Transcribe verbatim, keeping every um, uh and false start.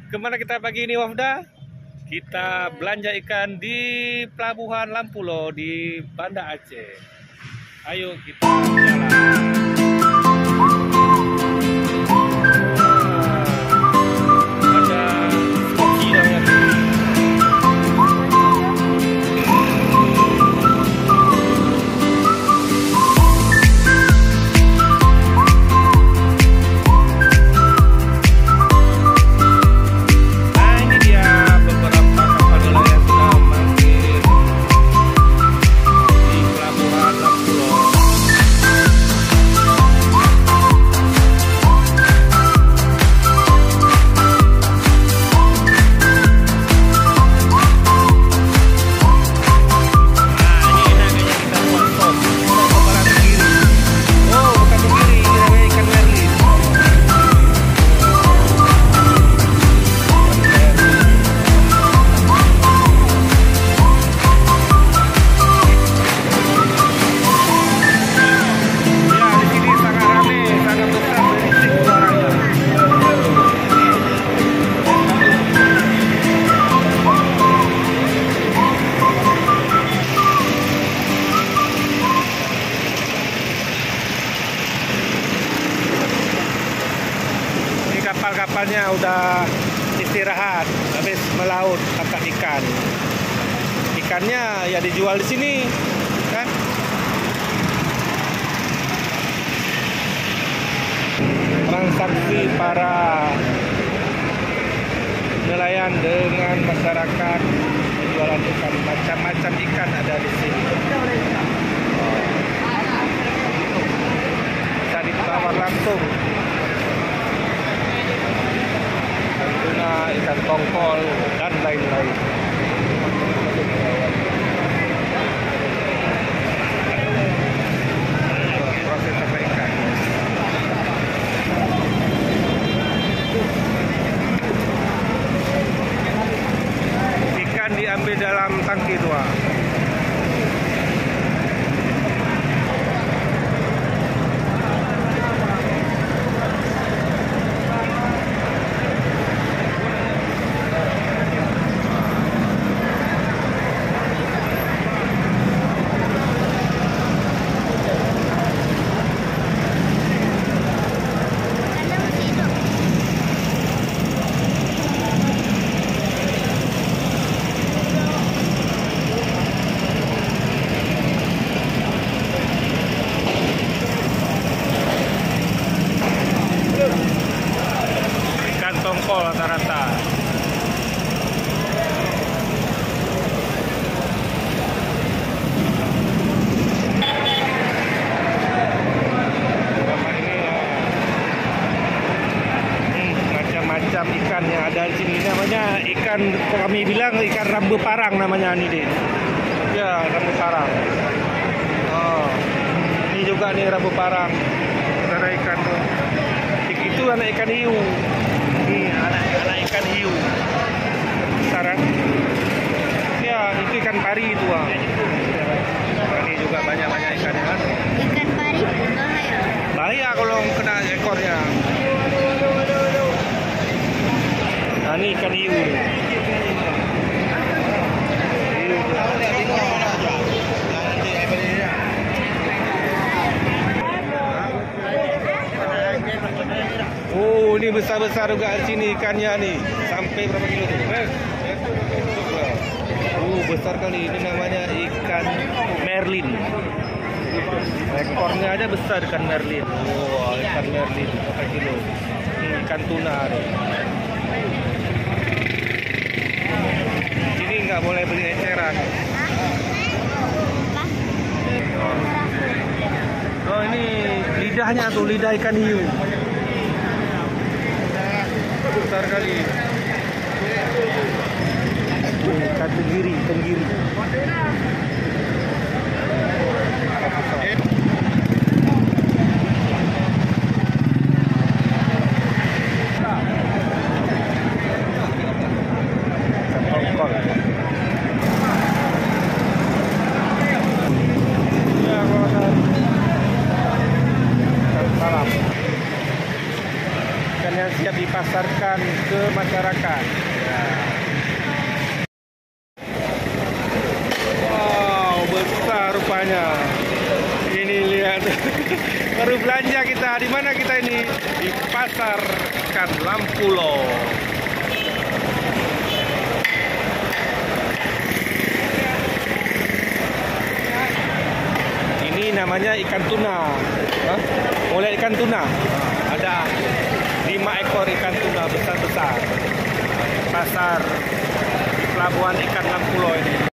Kemana kita pagi ini, Wafda? Kita belanja ikan di Pelabuhan Lampulo di Banda Aceh. Ayo kita jalan. Kapal-kapalnya udah istirahat, habis melaut tangkap ikan. Ikannya ya dijual di sini, kan? Transaksi para nelayan dengan masyarakat jualan ikan, macam-macam ikan ada di sini. Oh. Bisa ditawar langsung. Tuna, ikan tongkol, dan lain-lain. Proses sampai ikan. Ikan diambil dalam tangki tua. Tongkol rata-rata. Macam-macam ikan yang ada di sini, namanya ikan, kami bilang ikan rambu parang namanya ini deh. Ya, rambu parang. Oh, ini juga nih rambu parang. Ada ikan tuh. Itu anak ikan hiu. Ini anak-anak ikan hiu. Besar kan? Ya, itu ikan pari itu. Ah. Ini juga banyak-banyak ikan kan. Ikan pari bahaya. Bahaya kalau kena ekornya. Nah, ini ikan hiu. Oh, ini besar-besar juga di sini ikannya nih. Sampai berapa kilo tuh? Oh, besar kali. Ini namanya ikan merlin. Ekornya aja besar ikan merlin. Oh, ikan merlin berapa kilo? Ini ikan tuna nih. Ini nggak boleh beli eceran. Oh, ini lidahnya tuh, lidah ikan hiu. Besar kali. Ikan tenggiri, tenggiri. Tongkol. Ya, salam. Ikan yang siap dipasarkan ke masyarakat. Ya. Wow, besar rupanya. Ini lihat. Baru belanja kita. Di mana kita ini? Di pasar ikan Lampulo. Ini namanya ikan tuna. Hah? Mulai ikan tuna. Ada lima ekor ikan tuna besar-besar. Pasar di pelabuhan ikan Lampulo ini.